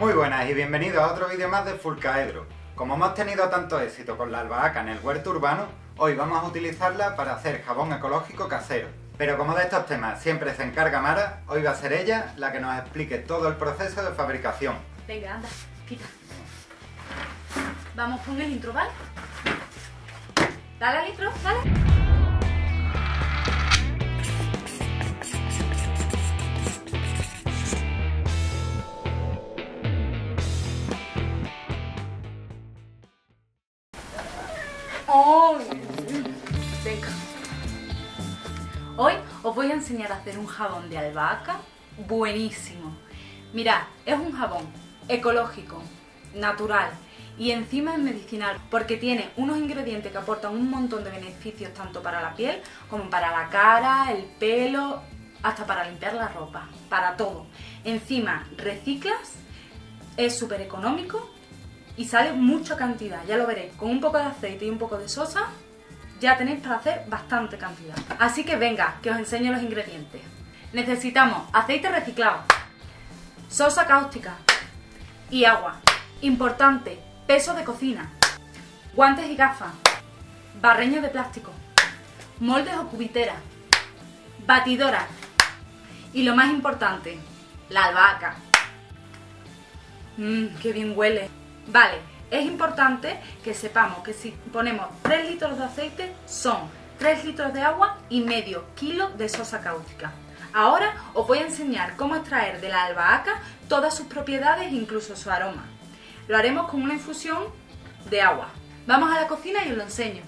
Muy buenas y bienvenidos a otro vídeo más de Fulcaedro. Como hemos tenido tanto éxito con la albahaca en el huerto urbano, hoy vamos a utilizarla para hacer jabón ecológico casero. Pero como de estos temas siempre se encarga Mara, hoy va a ser ella la que nos explique todo el proceso de fabricación. Venga, anda, quita. Vamos con el intro, ¿vale? Dale al intro, dale. Venga. Hoy os voy a enseñar a hacer un jabón de albahaca buenísimo. Mirad, es un jabón ecológico, natural y encima es medicinal porque tiene unos ingredientes que aportan un montón de beneficios tanto para la piel como para la cara, el pelo, hasta para limpiar la ropa, para todo. Encima reciclas, es súper económico y sale mucha cantidad, ya lo veréis. Con un poco de aceite y un poco de sosa ya tenéis para hacer bastante cantidad. Así que venga, que os enseño los ingredientes. Necesitamos aceite reciclado, sosa cáustica y agua. Importante, peso de cocina, guantes y gafas, barreños de plástico, moldes o cubiteras, batidora y lo más importante, la albahaca. ¡Qué bien huele! Vale, es importante que sepamos que si ponemos 3 litros de aceite son 3 litros de agua y medio kilo de sosa cáustica. Ahora os voy a enseñar cómo extraer de la albahaca todas sus propiedades e incluso su aroma. Lo haremos con una infusión de agua. Vamos a la cocina y os lo enseño.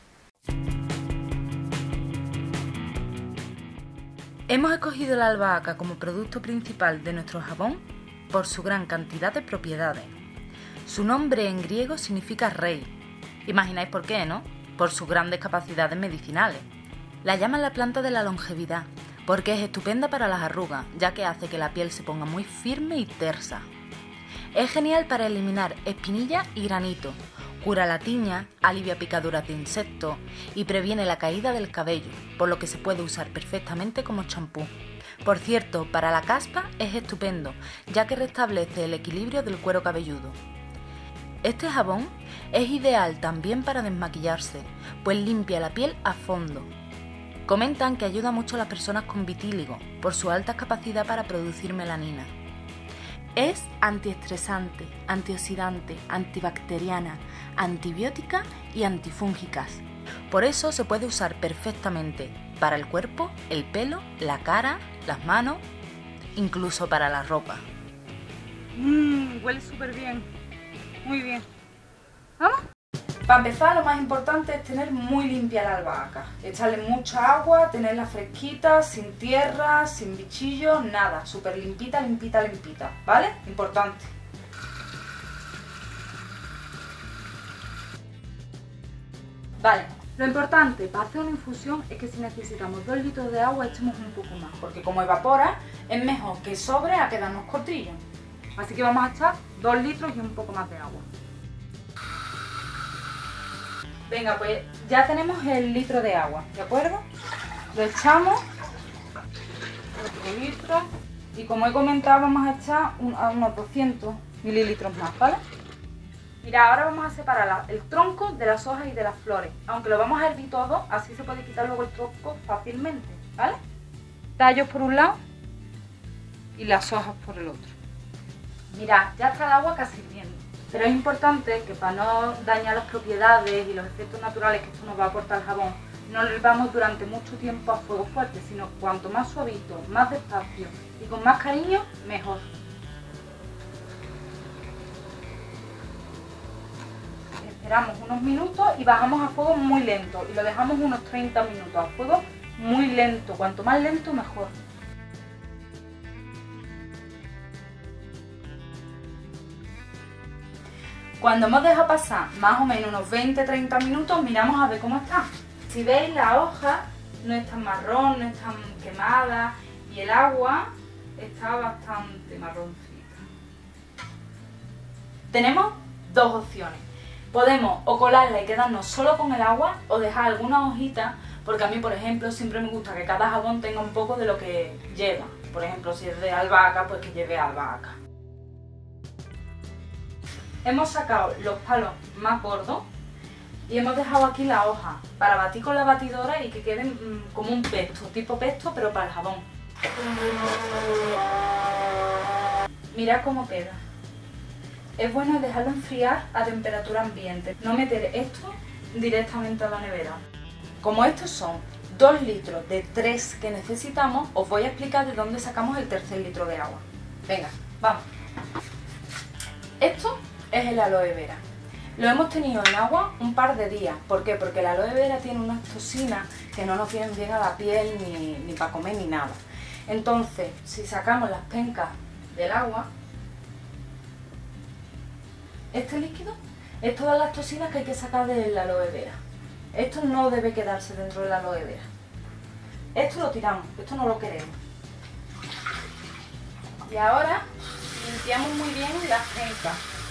Hemos escogido la albahaca como producto principal de nuestro jabón por su gran cantidad de propiedades. Su nombre en griego significa rey. Imagináis por qué, ¿no? Por sus grandes capacidades medicinales. La llaman la planta de la longevidad porque es estupenda para las arrugas, ya que hace que la piel se ponga muy firme y tersa. Es genial para eliminar espinillas y granitos, cura la tiña, alivia picaduras de insectos y previene la caída del cabello, por lo que se puede usar perfectamente como champú. Por cierto, para la caspa es estupendo, ya que restablece el equilibrio del cuero cabelludo. Este jabón es ideal también para desmaquillarse, pues limpia la piel a fondo. Comentan que ayuda mucho a las personas con vitíligo, por su alta capacidad para producir melanina. Es antiestresante, antioxidante, antibacteriana, antibiótica y antifúngicas. Por eso se puede usar perfectamente para el cuerpo, el pelo, la cara, las manos, incluso para la ropa. Huele súper bien, muy bien. ¿Vamos? Para empezar, lo más importante es tener muy limpia la albahaca. Echarle mucha agua, tenerla fresquita, sin tierra, sin bichillos, nada. Súper limpita, limpita, limpita, ¿vale? Importante. Vale, lo importante para hacer una infusión es que si necesitamos 2 litros de agua echemos un poco más, porque como evapora es mejor que sobre a quedarnos cortillos. Así que vamos a echar 2 litros y un poco más de agua. Venga, pues ya tenemos el litro de agua, ¿de acuerdo? Lo echamos, otro litro, y como he comentado vamos a echar unos 200 mililitros más, ¿vale? Mira, ahora vamos a separar el tronco de las hojas y de las flores, aunque lo vamos a hervir todo, así se puede quitar luego el tronco fácilmente, ¿vale? Tallos por un lado y las hojas por el otro. Mira, ya está el agua casi hirviendo. Pero es importante que para no dañar las propiedades y los efectos naturales que esto nos va a aportar el jabón, no lo hervamos durante mucho tiempo a fuego fuerte, sino cuanto más suavito, más despacio y con más cariño, mejor. Esperamos unos minutos y bajamos a fuego muy lento y lo dejamos unos 30 minutos a fuego muy lento, cuanto más lento mejor. Cuando hemos dejado pasar más o menos unos 20-30 minutos, miramos a ver cómo está. Si veis, la hoja no es tan marrón, no es tan quemada y el agua está bastante marroncita. Tenemos dos opciones. Podemos o colarla y quedarnos solo con el agua o dejar algunas hojitas, porque a mí, por ejemplo, siempre me gusta que cada jabón tenga un poco de lo que lleva. Por ejemplo, si es de albahaca, pues que lleve albahaca. hemos sacado los palos más gordos y hemos dejado aquí la hoja para batir con la batidora y que queden como un pesto, tipo pesto, pero para el jabón. Mirad cómo queda. Es bueno dejarlo enfriar a temperatura ambiente, no meter esto directamente a la nevera. Como estos son 2 litros de 3 que necesitamos, os voy a explicar de dónde sacamos el tercer litro de agua. Venga, vamos. Esto es el aloe vera. Lo hemos tenido en agua un par de días. ¿Por qué? Porque el aloe vera tiene unas toxinas que no nos vienen bien a la piel ni para comer ni nada. Entonces, si sacamos las pencas del agua, este líquido es todas las toxinas que hay que sacar del aloe vera. Esto no debe quedarse dentro del aloe vera. Esto lo tiramos, esto no lo queremos. Y ahora limpiamos muy bien las pencas.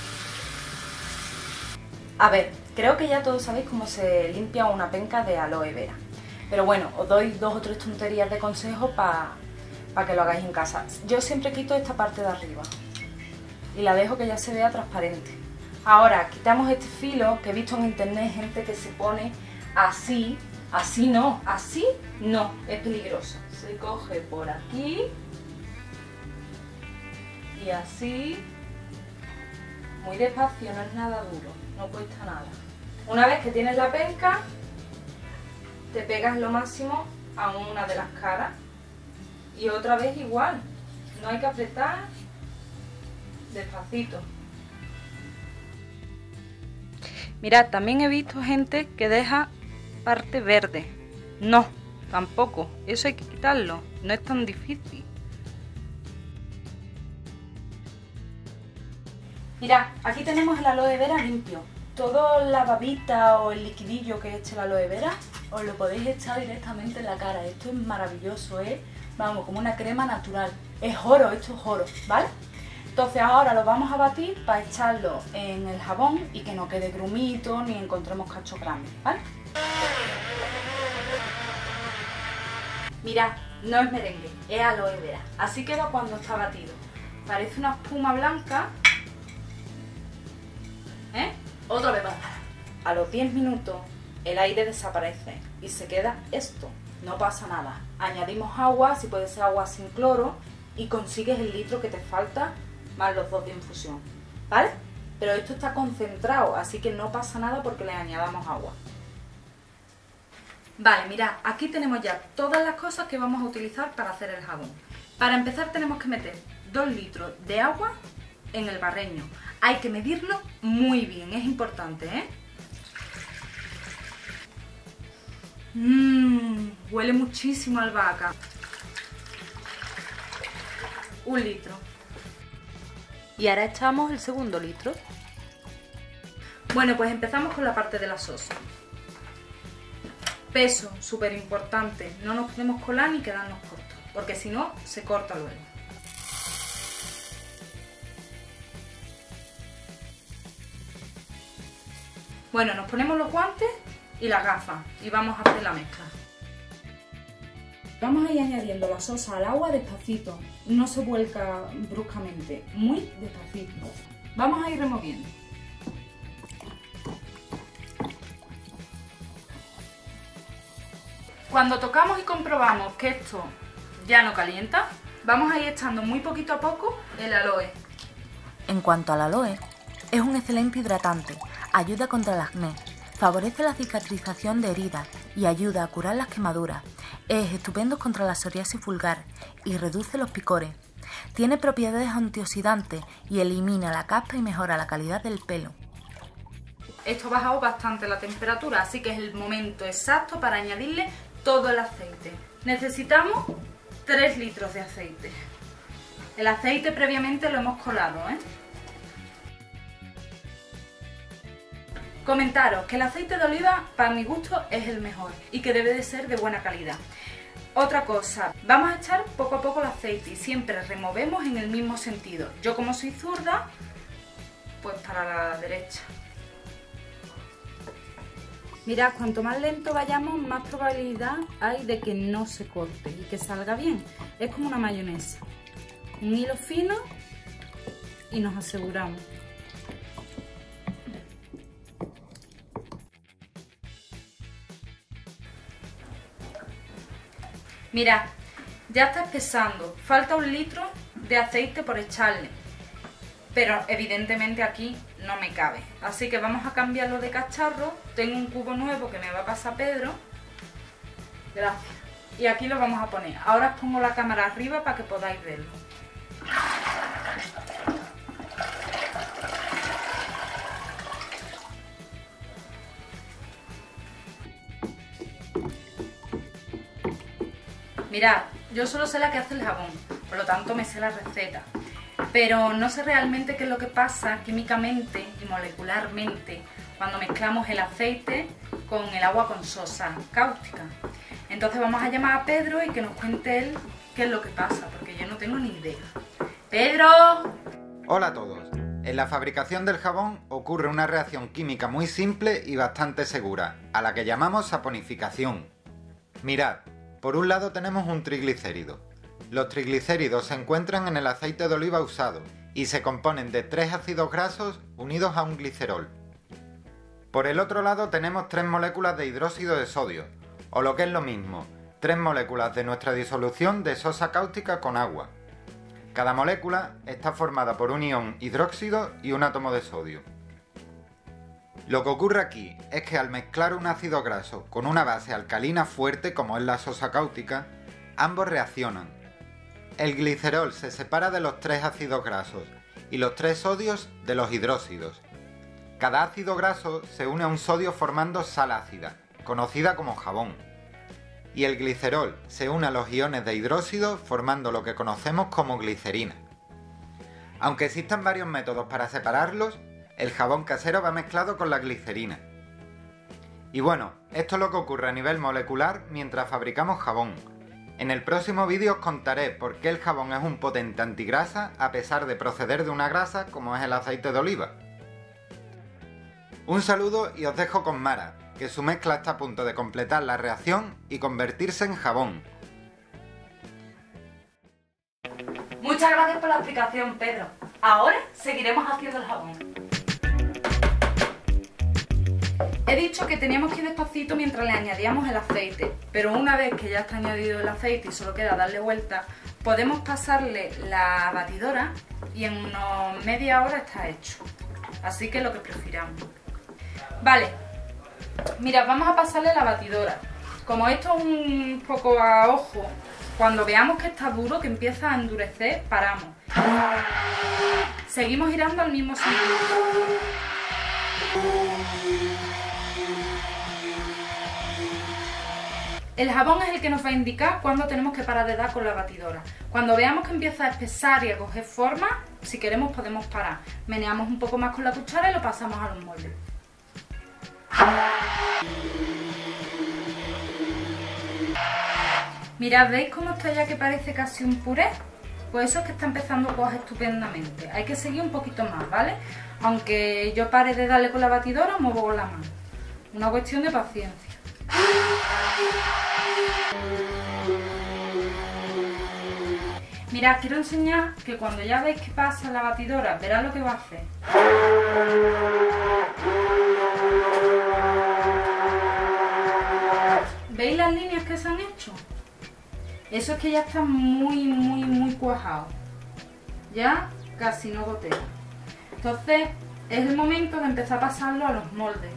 A ver, creo que ya todos sabéis cómo se limpia una penca de aloe vera. Pero bueno, os doy 2 o 3 tonterías de consejo para que lo hagáis en casa. Yo siempre quito esta parte de arriba y la dejo que ya se vea transparente. Ahora quitamos este filo, que he visto en internet gente que se pone así, así no, es peligroso. Se coge por aquí y así, muy despacio, no es nada duro, no cuesta nada. Una vez que tienes la penca, te pegas lo máximo a una de las caras y otra vez igual, no hay que apretar, despacito. Mirad, también he visto gente que deja parte verde. No, tampoco, eso hay que quitarlo, no es tan difícil. Mirad, aquí tenemos el aloe vera limpio. Toda la babita o el liquidillo que eche el aloe vera, os lo podéis echar directamente en la cara. Esto es maravilloso, ¿eh? Vamos, como una crema natural. Es oro, esto es oro, ¿vale? Entonces ahora lo vamos a batir para echarlo en el jabón y que no quede grumito ni encontremos cachos grandes, ¿vale? Mirad, no es merengue, es aloe vera. Así queda cuando está batido. Parece una espuma blanca. ¿Eh? Otra vez. A los 10 minutos el aire desaparece y se queda esto. No pasa nada. Añadimos agua, si puede ser agua sin cloro, y consigues el litro que te falta más los 2 de infusión, ¿vale? Pero esto está concentrado, así que no pasa nada porque le añadamos agua. Vale, mirad, aquí tenemos ya todas las cosas que vamos a utilizar para hacer el jabón. Para empezar tenemos que meter 2 litros de agua en el barreño. Hay que medirlo muy bien, es importante, ¿eh? Huele muchísimo a albahaca. 1 litro. Y ahora echamos el segundo litro. Bueno, pues empezamos con la parte de la sosa. Peso, súper importante. No nos podemos colar ni quedarnos cortos, porque si no, se corta luego. Bueno, nos ponemos los guantes y las gafas y vamos a hacer la mezcla. Vamos a ir añadiendo la sosa al agua despacito, no se vuelca bruscamente, muy despacito. Vamos a ir removiendo. Cuando tocamos y comprobamos que esto ya no calienta, vamos a ir echando muy poquito a poco el aloe. En cuanto al aloe, es un excelente hidratante, ayuda contra el acné, favorece la cicatrización de heridas y ayuda a curar las quemaduras. Es estupendo contra la psoriasis vulgar y reduce los picores. Tiene propiedades antioxidantes y elimina la caspa y mejora la calidad del pelo. Esto ha bajado bastante la temperatura, así que es el momento exacto para añadirle todo el aceite. Necesitamos 3 litros de aceite. El aceite previamente lo hemos colado, ¿eh? Comentaros que el aceite de oliva, para mi gusto, es el mejor y que debe de ser de buena calidad. Otra cosa, vamos a echar poco a poco el aceite y siempre removemos en el mismo sentido. Yo, como soy zurda, pues para la derecha. Mirad, cuanto más lento vayamos, más probabilidad hay de que no se corte y que salga bien. Es como una mayonesa. Un hilo fino y nos aseguramos. Mirad, ya está espesando, falta 1 litro de aceite por echarle, pero evidentemente aquí no me cabe, así que vamos a cambiarlo de cacharro. Tengo un cubo nuevo que me va a pasar Pedro, gracias, y aquí lo vamos a poner. Ahora os pongo la cámara arriba para que podáis verlo. Mirad, yo solo sé la que hace el jabón, por lo tanto me sé la receta, pero no sé realmente qué es lo que pasa químicamente y molecularmente cuando mezclamos el aceite con el agua con sosa cáustica. Entonces vamos a llamar a Pedro y que nos cuente él qué es lo que pasa, porque yo no tengo ni idea. ¡Pedro! Hola a todos. En la fabricación del jabón ocurre una reacción química muy simple y bastante segura, a la que llamamos saponificación. Mirad, por un lado tenemos un triglicérido. Los triglicéridos se encuentran en el aceite de oliva usado y se componen de 3 ácidos grasos unidos a un glicerol. Por el otro lado tenemos 3 moléculas de hidróxido de sodio, o lo que es lo mismo, 3 moléculas de nuestra disolución de sosa cáustica con agua. Cada molécula está formada por un ion hidróxido y un átomo de sodio. Lo que ocurre aquí es que al mezclar un ácido graso con una base alcalina fuerte como es la sosa cáustica, ambos reaccionan. El glicerol se separa de los 3 ácidos grasos y los 3 sodios de los hidróxidos. Cada ácido graso se une a un sodio formando sal ácida, conocida como jabón. Y el glicerol se une a los iones de hidróxido formando lo que conocemos como glicerina. Aunque existan varios métodos para separarlos, el jabón casero va mezclado con la glicerina. Y bueno, esto es lo que ocurre a nivel molecular mientras fabricamos jabón. En el próximo vídeo os contaré por qué el jabón es un potente antigrasa a pesar de proceder de una grasa como es el aceite de oliva. Un saludo y os dejo con Mara, que su mezcla está a punto de completar la reacción y convertirse en jabón. Muchas gracias por la explicación, Pedro. Ahora seguiremos haciendo el jabón. He dicho que teníamos que ir despacito mientras le añadíamos el aceite, pero una vez que ya está añadido el aceite y solo queda darle vuelta, podemos pasarle la batidora y en unos media hora está hecho. Así que lo que prefiramos. Vale, mira, vamos a pasarle la batidora. Como esto es un poco a ojo, cuando veamos que está duro, que empieza a endurecer, paramos. Seguimos girando al mismo sentido. El jabón es el que nos va a indicar cuándo tenemos que parar de dar con la batidora. Cuando veamos que empieza a espesar y a coger forma, si queremos podemos parar. Meneamos un poco más con la cuchara y lo pasamos a los moldes. Mirad, ¿veis cómo está ya que parece casi un puré? Pues eso es que está empezando a coger estupendamente. Hay que seguir un poquito más, ¿vale? Aunque yo pare de darle con la batidora, muevo con la mano. Una cuestión de paciencia. Mirad, quiero enseñar que cuando ya veis que pasa la batidora, verás lo que va a hacer. ¿Veis las líneas que se han hecho? Eso es que ya está muy cuajado. Ya casi no gotea. Entonces es el momento de empezar a pasarlo a los moldes.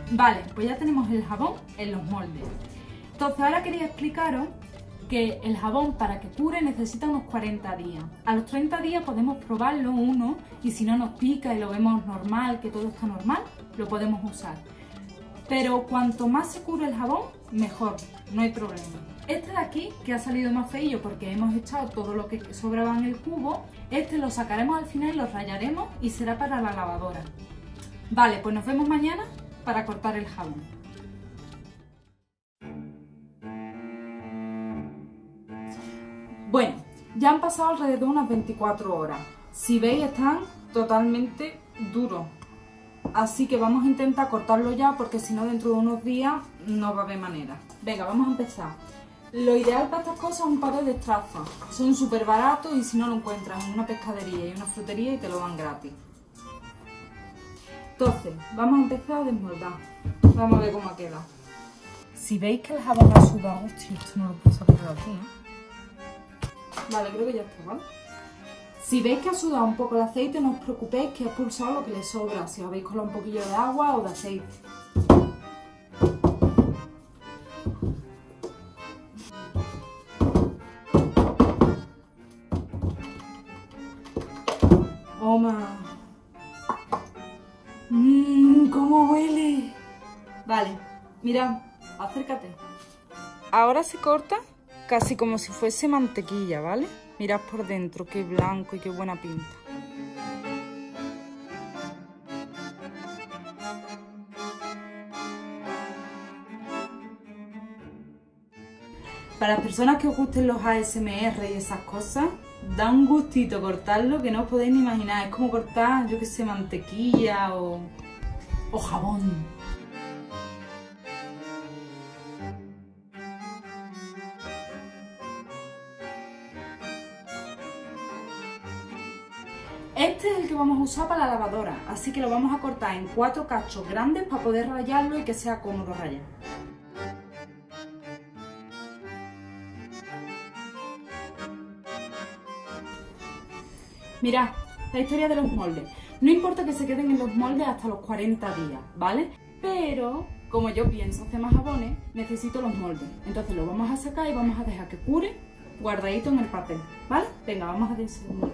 Vale, pues ya tenemos el jabón en los moldes. Entonces ahora quería explicaros que el jabón para que cure necesita unos 40 días. A los 30 días podemos probarlo uno y si no nos pica y lo vemos normal, que todo está normal, lo podemos usar. Pero cuanto más se cure el jabón, mejor, no hay problema. Este de aquí, que ha salido más feillo porque hemos echado todo lo que sobraba en el cubo, este lo sacaremos al final y lo rallaremos y será para la lavadora. Vale, pues nos vemos mañana para cortar el jabón. Bueno, ya han pasado alrededor de unas 24 horas. Si veis, están totalmente duros. Así que vamos a intentar cortarlo ya porque si no dentro de unos días no va a haber manera. Venga, vamos a empezar. Lo ideal para estas cosas es un par de destrazos. Son súper baratos y si no lo encuentras en una pescadería y una frutería y te lo dan gratis. Entonces, vamos a empezar a desmoldar. Vamos a ver cómo ha quedado. Si veis que el jabón ha sudado... Hostia, esto no lo puedo sacar de aquí, Vale, creo que ya está, ¿vale? Si veis que ha sudado un poco el aceite, no os preocupéis que ha expulsado lo que le sobra. Si os habéis colado un poquillo de agua o de aceite. ¡Toma! ¡Cómo huele! Vale, mirad, acércate. Ahora se corta casi como si fuese mantequilla, ¿vale? Mirad por dentro, qué blanco y qué buena pinta. Para las personas que os gusten los ASMR y esas cosas, da un gustito cortarlo que no os podéis ni imaginar. Es como cortar, yo qué sé, mantequilla o jabón. Este es el que vamos a usar para la lavadora, así que lo vamos a cortar en 4 cachos grandes para poder rallarlo y que sea cómodo rallar. Mirad, la historia de los moldes. No importa que se queden en los moldes hasta los 40 días, ¿vale? Pero, como yo pienso hacer más jabones, necesito los moldes. Entonces los vamos a sacar y vamos a dejar que cure guardadito en el papel, ¿vale? Venga, vamos a diseñar.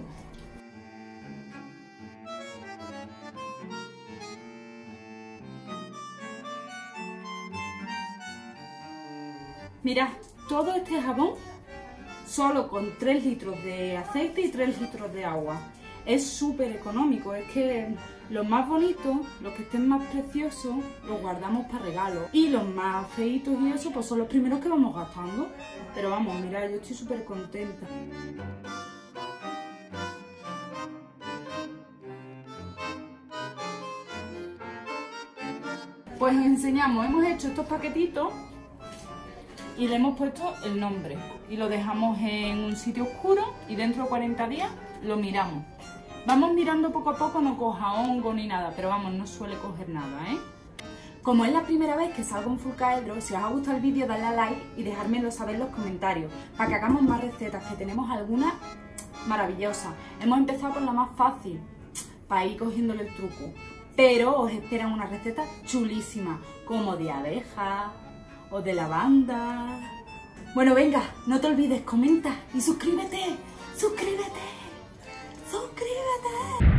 Mirad, todo este jabón solo con 3 litros de aceite y 3 litros de agua. Es súper económico, es que los más bonitos, los que estén más preciosos, los guardamos para regalo. Y los más feitos y eso, pues son los primeros que vamos gastando. Pero vamos, mirad, yo estoy súper contenta. Pues os enseñamos, hemos hecho estos paquetitos y le hemos puesto el nombre y lo dejamos en un sitio oscuro y dentro de 40 días lo miramos. Vamos mirando poco a poco, no coja hongo ni nada, pero vamos, no suele coger nada, ¿eh? Como es la primera vez que salgo en Fulcaedro, si os ha gustado el vídeo, dadle a like y dejármelo saber en los comentarios para que hagamos más recetas, que tenemos algunas maravillosas. Hemos empezado por la más fácil para ir cogiéndole el truco, pero os esperan unas recetas chulísimas, como de abejas o de lavanda. Bueno, venga, no te olvides, comenta y suscríbete. ¡Suscríbete! ¡Suscríbete!